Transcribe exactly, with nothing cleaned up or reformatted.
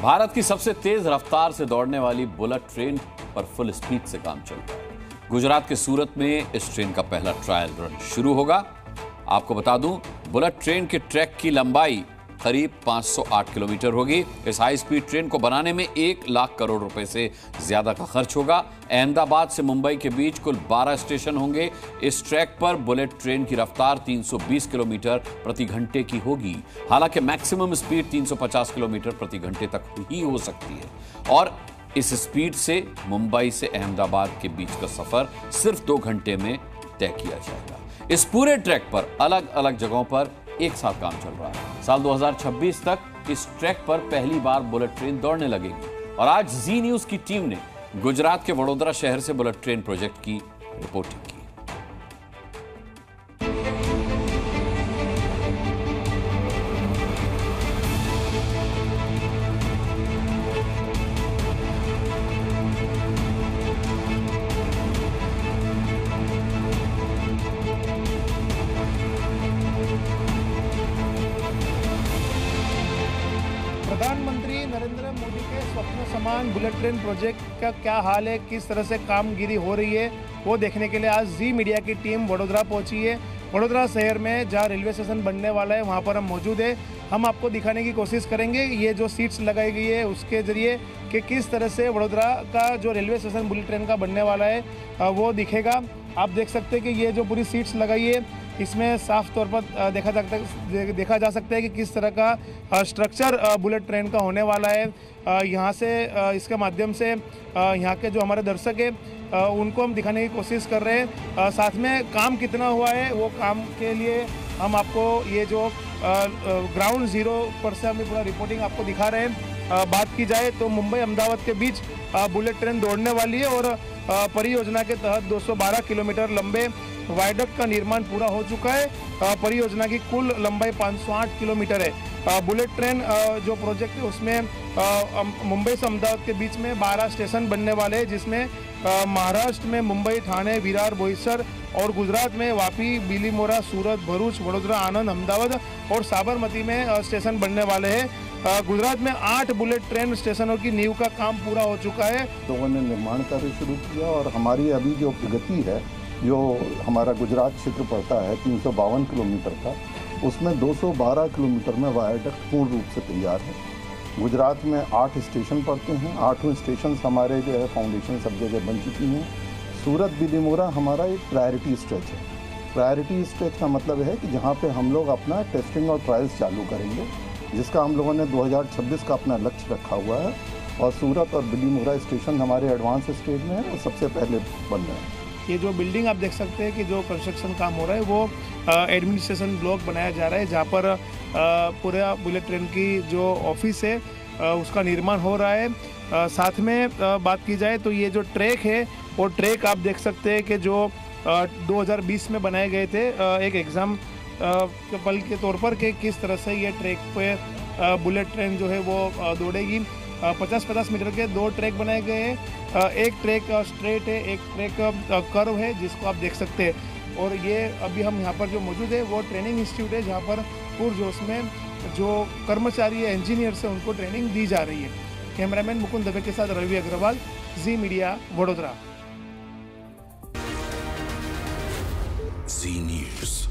भारत की सबसे तेज रफ्तार से दौड़ने वाली बुलेट ट्रेन पर फुल स्पीड से काम चल रहा है। गुजरात के सूरत में इस ट्रेन का पहला ट्रायल रन शुरू होगा। आपको बता दूं, बुलेट ट्रेन के ट्रैक की लंबाई करीब पाँच सौ आठ किलोमीटर होगी। इस हाई स्पीड ट्रेन को बनाने में एक लाख करोड़ रुपए से ज्यादा का खर्च होगा। अहमदाबाद से मुंबई के बीच कुल बारह स्टेशन होंगे। इस ट्रैक पर बुलेट ट्रेन की रफ्तार तीन सौ बीस किलोमीटर प्रति घंटे की होगी। हालांकि मैक्सिमम स्पीड तीन सौ पचास किलोमीटर प्रति घंटे तक ही हो सकती है और इस स्पीड से मुंबई से अहमदाबाद के बीच का सफर सिर्फ दो घंटे में तय किया जाएगा। इस पूरे ट्रैक पर अलग अलग जगहों पर एक साथ काम चल रहा है। साल दो हज़ार छब्बीस तक इस ट्रैक पर पहली बार बुलेट ट्रेन दौड़ने लगेगी और आज जी न्यूज की टीम ने गुजरात के वडोदरा शहर से बुलेट ट्रेन प्रोजेक्ट की रिपोर्टिंग की। प्रधानमंत्री नरेंद्र मोदी के स्वप्न समान बुलेट ट्रेन प्रोजेक्ट का क्या हाल है, किस तरह से कामगिरी हो रही है, वो देखने के लिए आज जी मीडिया की टीम वडोदरा पहुंची है। वडोदरा शहर में जहां रेलवे स्टेशन बनने वाला है वहां पर हम मौजूद है। हम आपको दिखाने की कोशिश करेंगे ये जो सीट्स लगाई गई है उसके ज़रिए कि किस तरह से वडोदरा का जो रेलवे स्टेशन बुलेट ट्रेन का बनने वाला है वो दिखेगा। आप देख सकते हैं कि ये जो पूरी सीट्स लगाई है इसमें साफ तौर पर देखा जा सकता है देखा जा सकता है कि किस तरह का स्ट्रक्चर बुलेट ट्रेन का होने वाला है। यहाँ से इसके माध्यम से यहाँ के जो हमारे दर्शक हैं उनको हम दिखाने की कोशिश कर रहे हैं। साथ में काम कितना हुआ है वो काम के लिए हम आपको ये जो ग्राउंड जीरो पर से हम पूरा रिपोर्टिंग आपको दिखा रहे हैं। बात की जाए तो मुंबई अहमदाबाद के बीच बुलेट ट्रेन दौड़ने वाली है और परियोजना के तहत दो सौ बारह किलोमीटर लंबे वायडक्ट का निर्माण पूरा हो चुका है। परियोजना की कुल लंबाई पाँच सौ आठ किलोमीटर है। बुलेट ट्रेन जो प्रोजेक्ट है उसमें मुंबई से अहमदाबाद के बीच में बारह स्टेशन बनने वाले हैं, जिसमें महाराष्ट्र में मुंबई, ठाणे, विरार, बोईसर और गुजरात में वापी, बिलीमोरा, सूरत, भरूच, वडोदरा, आनंद, अहमदाबाद और साबरमती में स्टेशन बनने वाले हैं। गुजरात में आठ बुलेट ट्रेन स्टेशनों की नींव का काम पूरा हो चुका है। लोगों ने निर्माण कार्य शुरू किया और हमारी अभी जो प्रगति है, जो हमारा गुजरात क्षेत्र पड़ता है तीन सौ बावन किलोमीटर का, उसमें दो सौ बारह किलोमीटर में वायडक्ट पूर्ण रूप से तैयार है। गुजरात में आठ स्टेशन पड़ते हैं, आठों स्टेशन हमारे जो है फाउंडेशन सब जगह बन चुकी हैं। सूरत बिलीमोरा हमारा एक प्रायोरिटी स्ट्रेच है। प्रायोरिटी स्ट्रेच का मतलब है कि जहाँ पे हम लोग अपना टेस्टिंग और ट्रायल्स चालू करेंगे, जिसका हम लोगों ने दो हज़ार छब्बीस का अपना लक्ष्य रखा हुआ है। और सूरत और बिलीमोरा स्टेशन हमारे एडवांस स्टेज में है और सबसे पहले बन रहे हैं। ये जो बिल्डिंग आप देख सकते हैं कि जो कंस्ट्रक्शन काम हो रहा है वो एडमिनिस्ट्रेशन ब्लॉक बनाया जा रहा है, जहाँ पर पूरा बुलेट ट्रेन की जो ऑफिस है आ, उसका निर्माण हो रहा है। आ, साथ में आ, बात की जाए तो ये जो ट्रैक है वो ट्रैक आप देख सकते हैं कि जो आ, दो हज़ार बीस में बनाए गए थे आ, एक एग्ज़ाम के पल के तौर पर कि किस तरह से ये ट्रैक पे आ, बुलेट ट्रेन जो है वो आ, दौड़ेगी। पचास पचास मीटर के दो ट्रैक बनाए गए हैं। एक ट्रैक स्ट्रेट है, एक ट्रैक कर्व है जिसको आप देख सकते हैं। और ये अभी हम यहाँ पर जो मौजूद है वो ट्रेनिंग इंस्टीट्यूट है, जहाँ पर पुरजोश में जो कर्मचारी है, इंजीनियर्स हैं, उनको ट्रेनिंग दी जा रही है। कैमरामैन मुकुंद दबे के साथ रवि अग्रवाल, जी मीडिया, वडोदरा। जी न्यूज़।